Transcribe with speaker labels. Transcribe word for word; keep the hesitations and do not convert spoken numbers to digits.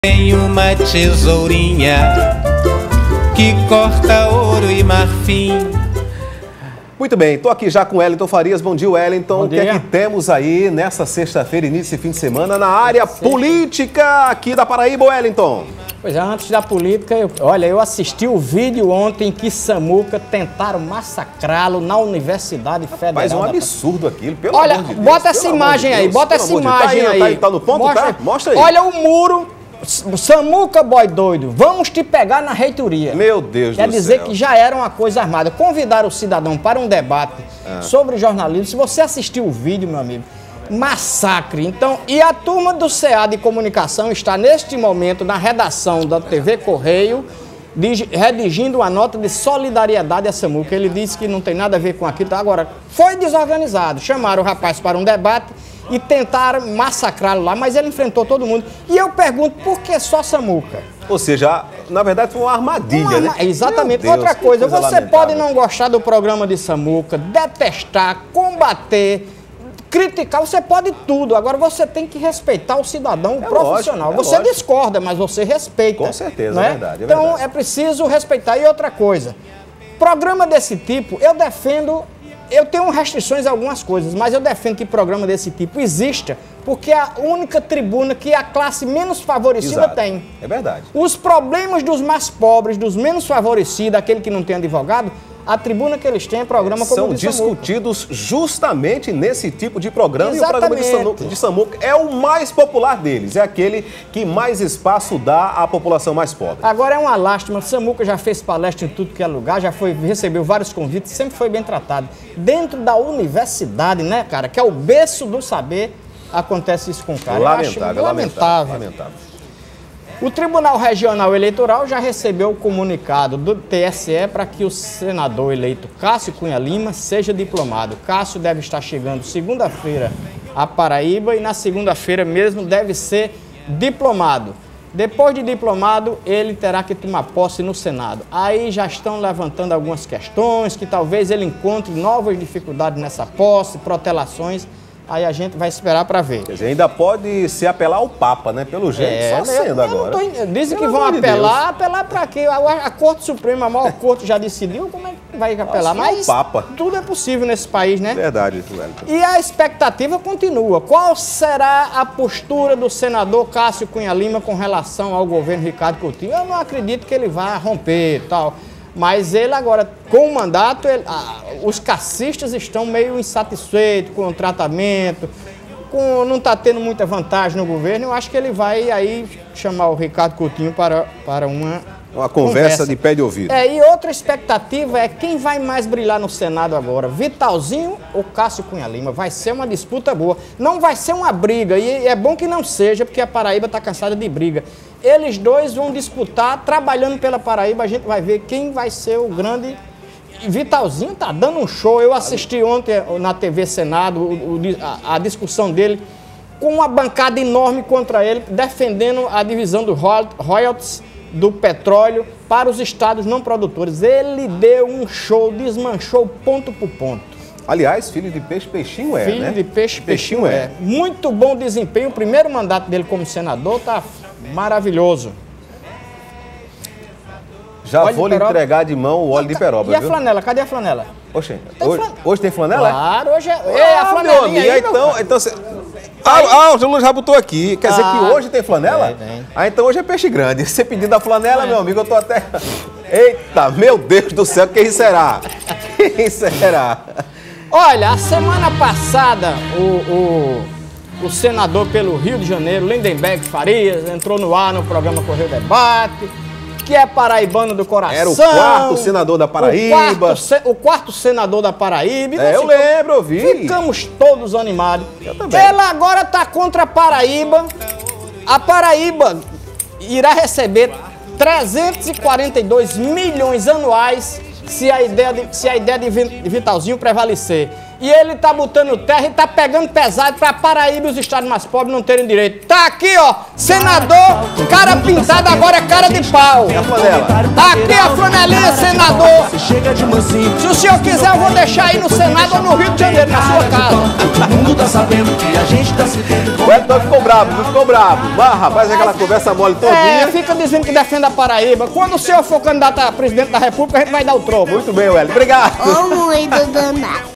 Speaker 1: Tem uma tesourinha que corta ouro e marfim.
Speaker 2: Muito bem, estou aqui já com o Wellington Farias. Bom dia, Wellington.
Speaker 3: Bom dia.
Speaker 2: O que é que temos aí nessa sexta-feira, início de fim de semana, na área política aqui da Paraíba, Wellington?
Speaker 3: Pois é, antes da política, eu, olha, eu assisti o vídeo ontem que Samuca tentaram massacrá-lo na Universidade Federal.
Speaker 2: Mas é um
Speaker 3: da
Speaker 2: absurdo aquilo, pelo
Speaker 3: Olha,
Speaker 2: amor de Deus.
Speaker 3: bota essa
Speaker 2: pelo
Speaker 3: imagem
Speaker 2: amor de
Speaker 3: aí,
Speaker 2: Deus,
Speaker 3: bota
Speaker 2: pelo
Speaker 3: essa
Speaker 2: amor de Deus.
Speaker 3: imagem
Speaker 2: Tá
Speaker 3: aí.
Speaker 2: aí. Tá, tá no ponto,
Speaker 3: Mostra,
Speaker 2: tá? Mostra aí.
Speaker 3: Olha o muro, Samuca, boy doido, vamos te pegar na reitoria.
Speaker 2: Meu Deus do céu.
Speaker 3: Quer dizer que já era uma coisa armada. Convidaram o cidadão para um debate
Speaker 2: Ah.
Speaker 3: sobre jornalismo. Se você assistiu o vídeo, meu amigo, massacre. Então, e a turma do C A de Comunicação está neste momento na redação da T V Correio, dig- redigindo uma nota de solidariedade a Samuca. Ele disse que não tem nada a ver com aquilo. Agora, foi desorganizado. Chamaram o rapaz para um debate e tentaram massacrá-lo lá, mas ele enfrentou todo mundo. E eu pergunto, por que só Samuca?
Speaker 2: Ou seja, na verdade foi uma armadilha,
Speaker 3: Uma
Speaker 2: né?
Speaker 3: arma- Exatamente.
Speaker 2: Meu Deus,
Speaker 3: Outra
Speaker 2: que
Speaker 3: coisa, você
Speaker 2: lamentável.
Speaker 3: pode não gostar do programa de Samuca, detestar, combater, criticar, você pode tudo. Agora você tem que respeitar o cidadão
Speaker 2: É
Speaker 3: profissional.
Speaker 2: lógico, é
Speaker 3: você
Speaker 2: lógico.
Speaker 3: discorda, mas você respeita.
Speaker 2: Com certeza,
Speaker 3: não
Speaker 2: é verdade, é
Speaker 3: Então
Speaker 2: verdade.
Speaker 3: é preciso respeitar. E outra coisa, programa desse tipo, eu defendo, eu tenho restrições a algumas coisas, mas eu defendo que programa desse tipo exista, porque é a única tribuna que a classe menos favorecida
Speaker 2: Exato.
Speaker 3: tem.
Speaker 2: É verdade.
Speaker 3: Os problemas dos mais pobres, dos menos favorecidos, aquele que não tem advogado, a tribuna que eles têm é programa como
Speaker 2: São
Speaker 3: o de Samuca.
Speaker 2: discutidos justamente nesse tipo de programa. E o programa de
Speaker 3: Exatamente.
Speaker 2: Samuca, de Samuca é o mais popular deles. É aquele que mais espaço dá à população mais pobre.
Speaker 3: Agora é uma lástima, Samuca já fez palestra em tudo que é lugar, já foi, recebeu vários convites, sempre foi bem tratado. Dentro da universidade, né, cara, que é o berço do saber, acontece isso com o cara. Eu acho
Speaker 2: Lamentável, lamentável, lamentável.
Speaker 3: O Tribunal Regional Eleitoral já recebeu o comunicado do T S E para que o senador eleito Cássio Cunha Lima seja diplomado. Cássio deve estar chegando segunda-feira à Paraíba e na segunda-feira mesmo deve ser diplomado. Depois de diplomado, ele terá que tomar posse no Senado. Aí já estão levantando algumas questões, que talvez ele encontre novas dificuldades nessa posse, protelações. Aí a gente vai esperar para ver.
Speaker 2: Quer dizer, ainda pode se apelar ao Papa, né? Pelo jeito,
Speaker 3: É,
Speaker 2: só
Speaker 3: eu-
Speaker 2: sendo
Speaker 3: eu não
Speaker 2: agora.
Speaker 3: tô- dizem que
Speaker 2: Pelo
Speaker 3: vão
Speaker 2: amor de
Speaker 3: apelar,
Speaker 2: Deus.
Speaker 3: apelar para quê? A, a Corte Suprema, a maior corte já decidiu, como é que vai apelar?
Speaker 2: Nossa,
Speaker 3: Mas
Speaker 2: o Papa.
Speaker 3: tudo é possível nesse país, né?
Speaker 2: Verdade, Wellington.
Speaker 3: E a expectativa continua. Qual será a postura do senador Cássio Cunha Lima com relação ao governo Ricardo Coutinho? Eu não acredito que ele vá romper e tal. Mas ele agora, com o mandato, ele- ah, os cassistas estão meio insatisfeitos com o tratamento, com, não está tendo muita vantagem no governo. Eu acho que ele vai aí chamar o Ricardo Coutinho para, para uma
Speaker 2: Uma conversa de pé de ouvido.
Speaker 3: É, e outra expectativa é quem vai mais brilhar no Senado agora, Vitalzinho ou Cássio Cunha Lima? Vai ser uma disputa boa. Não vai ser uma briga, e é bom que não seja, porque a Paraíba está cansada de briga. Eles dois vão disputar, trabalhando pela Paraíba, a gente vai ver quem vai ser o grande... E Vitalzinho tá dando um show. Eu assisti ontem na T V Senado o- o- a, a discussão dele com uma bancada enorme contra ele, defendendo a divisão do royal- royalties do petróleo para os estados não produtores. Ele deu um show, desmanchou ponto por ponto.
Speaker 2: Aliás, filho de peixe, peixinho é,
Speaker 3: Filho
Speaker 2: né?
Speaker 3: de peixe, peixinho é. Muito bom desempenho. O primeiro mandato dele como senador tá maravilhoso.
Speaker 2: Já
Speaker 3: Óleo
Speaker 2: vou
Speaker 3: de
Speaker 2: lhe
Speaker 3: peroba.
Speaker 2: entregar de mão o óleo de peroba,
Speaker 3: E a
Speaker 2: viu?
Speaker 3: flanela? Cadê a flanela?
Speaker 2: Oxe,
Speaker 3: Tem
Speaker 2: hoje,
Speaker 3: flan-
Speaker 2: hoje tem flanela?
Speaker 3: Claro, hoje é... Ei, a
Speaker 2: Ah, meu
Speaker 3: flanelinha
Speaker 2: amigo,
Speaker 3: aí, meu
Speaker 2: então,
Speaker 3: cara.
Speaker 2: então você... Ah, ah, o João Luiz já botou aqui. Quer dizer
Speaker 3: Ah,
Speaker 2: que hoje tem flanela?
Speaker 3: tem, tem.
Speaker 2: Ah, então hoje é peixe grande. Você pedindo a flanela,
Speaker 3: É.
Speaker 2: meu amigo, eu tô até... Eita, meu Deus do céu, quem será? Quem será?
Speaker 3: Olha, a semana passada, o, o, o senador pelo Rio de Janeiro, Lindenberg Farias, entrou no ar no programa Correio Debate, que é paraibano do coração.
Speaker 2: Era o quarto senador da Paraíba.
Speaker 3: O quarto, se- o quarto senador da Paraíba. E
Speaker 2: É,
Speaker 3: nós
Speaker 2: eu
Speaker 3: ficamos-
Speaker 2: lembro, eu vi.
Speaker 3: Ficamos todos animados.
Speaker 2: Eu também.
Speaker 3: Ela agora está contra a Paraíba. A Paraíba irá receber trezentos e quarenta e dois milhões anuais se a ideia de, se a ideia de Vi- de Vitalzinho prevalecer. E ele tá botando terra e tá pegando pesado pra Paraíba e os estados mais pobres não terem direito. Tá aqui, ó, senador, cara pintado agora é cara de pau. Tá aqui a flanelinha, senador. Se o senhor quiser, eu vou deixar aí no Senado ou no Rio de Janeiro, na sua casa.
Speaker 4: Todo mundo tá sabendo que a gente tá se vendo.
Speaker 2: O Elton ficou bravo, ficou bravo. Ah, rapaz, aquela conversa mole todinha.
Speaker 3: É, fica dizendo que defende a Paraíba. Quando o senhor for candidato a presidente da República, a gente vai dar o troco.
Speaker 2: Muito bem, Wellington. Obrigado.
Speaker 5: Ô, moído danado.